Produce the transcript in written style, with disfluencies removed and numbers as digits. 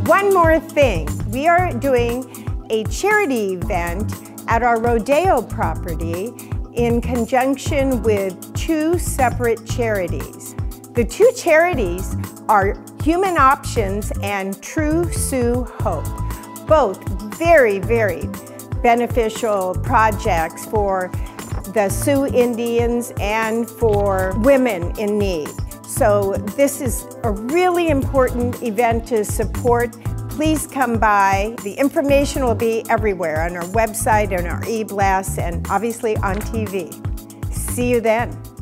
One more thing, we are doing a charity event at our Rodeo property in conjunction with two separate charities. The two charities are Human Options and True Sioux Hope, both very, very beneficial projects for the Sioux Indians and for women in need. So this is a really important event to support. Please come by. The information will be everywhere on our website and our e-blasts and obviously on TV. See you then.